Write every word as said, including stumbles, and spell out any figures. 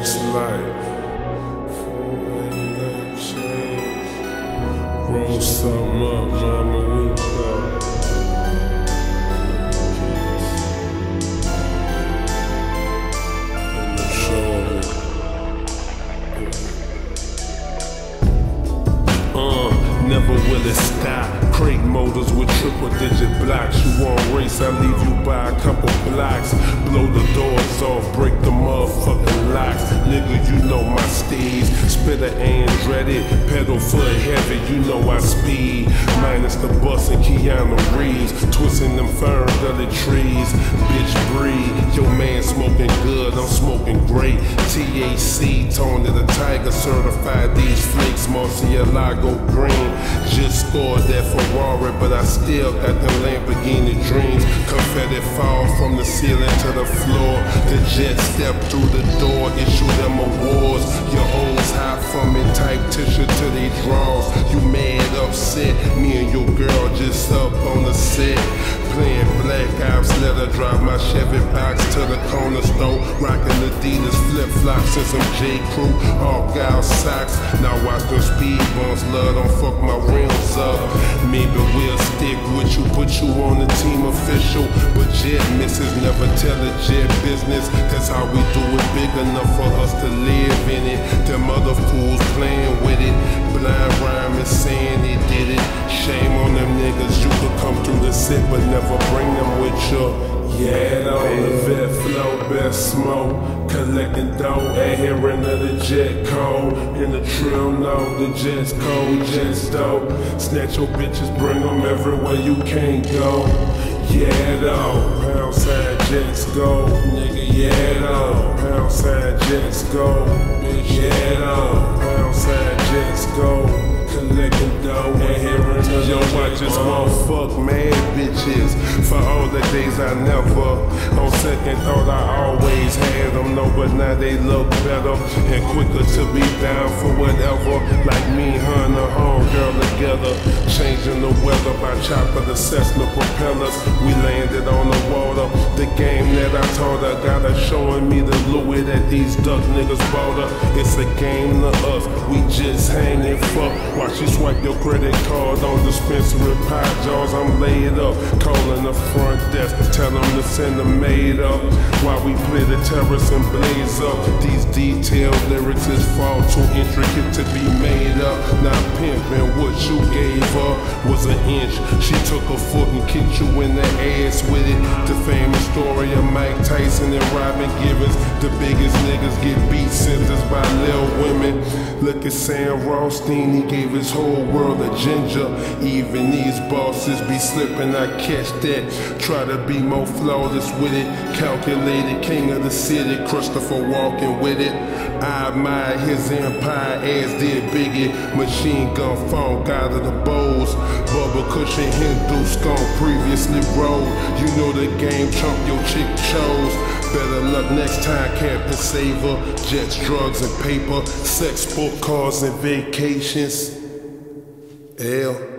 this life. Ain't nothing changed. Roll something up, mama, we go. And I'm showing it. Uh, never will it stop. Crate motors with triple digit blocks. You want race, I leave you by a couple blocks. Blow the doors off, break the motherfucking locks. Nigga, you know my steeds. Spitter Andretti, pedal foot heavy, you know I speed. Minus the bus and Keanu Reeves, twisting them fern gully trees. Bitch breathe, your man smoking good, I'm smoking great. T H C, Tone to the Tiger, certified these flakes, Murcielago green. Just scored that Ferrari, but I still got the Lamborghini dreams. Confetti fall from the ceiling to the floor. The jet step through the door, issue them awards. Your hoes hot from it, type tissue to they draws. You mad, upset, me and your girl just up on the set. Playing Black Ops, let her drive my Chevy box to the corner store. Rockin' Adidas flip-flops and some J. Crew Argyle socks. Now watch them speed bumps, love, don't fuck my rims up. Maybe we'll stick with you, put you on the team official. But jet misses never tell a jet business. That's how we do it, big enough for us to live in it. Them other fools playing with it. Blind rhyming saying they did it. Shame on them niggas, you could come through the set but never bring them with you. Yeah, on the vet flow, best smoke. Collecting dough, adhering to the jet code. In the trill, no, the jet's cold, jet's dope. Snatch your bitches, bring them everywhere you can't go. Yeah, though, pound sign jets go. Nigga, yeah, though, pound sign jets go. Bitch, yeah, though, pound sign jets go. Collecting dough, adhering to your watches won't fuck mad bitches. For all the days I never, on second thought I always had them. No, but now they look better and quicker to be down for whatever. Like me, her and her homegirl together, changing the weather by chopper the Cessna propellers. We landed on the water. The game that I taught her got her showing me the Louis that these duck niggas bought her. It's a game to us, we just hanging fuck. Watch you swipe your credit card on dispensary pie jars. I'm laid up, calling the front desk, tell them to send a maid up. While we play the terrace and blaze up. These detailed lyrics is far too intricate to be made up. Not pimping, what you gave her was an inch. She took a foot and kicked you in the ass with it. The famous story of Mike Tyson and Robin Givens. The biggest niggas get beat sentenced by little women. Look at Sam Rothstein, he gave his whole world a ginger. Even these bosses be slipping, I catch that. Try to be more flawless with it. Calculated king of the city, Christopher Walken with it. I admire his empire as did Biggie. Machine gun phone, God of the Bows. Bubba Cushion, Hindu Skunk previously rolled. You know the game, chump your chick chose. Better luck next time, camping saver. Jets, drugs, and paper. Sex, sport cars, and vacations. L.